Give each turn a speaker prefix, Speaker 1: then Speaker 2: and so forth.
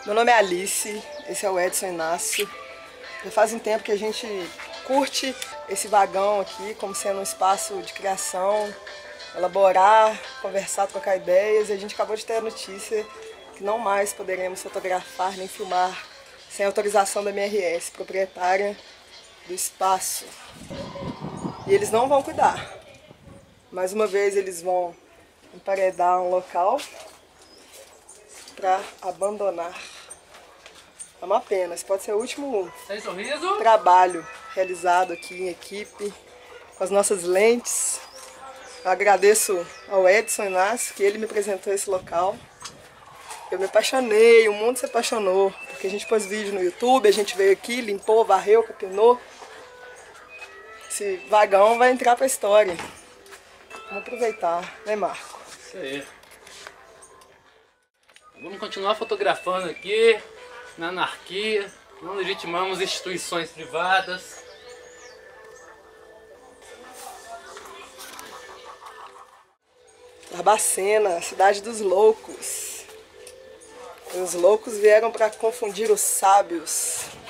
Speaker 1: Meu nome é Alice, esse é o Edson Inácio. Já faz um tempo que a gente curte esse vagão aqui como sendo um espaço de criação, elaborar, conversar, trocar ideias, e a gente acabou de ter a notícia que não mais poderemos fotografar nem filmar sem autorização da MRS, proprietária do espaço. E eles não vão cuidar. Mais uma vez eles vão emparedar um local para abandonar. É uma pena, esse pode ser o último trabalho realizado aqui em equipe, com as nossas lentes. Eu agradeço ao Edson Inácio, que ele me apresentou esse local. Eu me apaixonei, o mundo se apaixonou, porque a gente pôs vídeo no YouTube, a gente veio aqui, limpou, varreu, capinou. Esse vagão vai entrar para a história. Vamos aproveitar, né, Marco?
Speaker 2: Isso aí. Vamos continuar fotografando aqui, na anarquia, não legitimamos instituições privadas.
Speaker 1: Barbacena, cidade dos loucos. E os loucos vieram para confundir os sábios.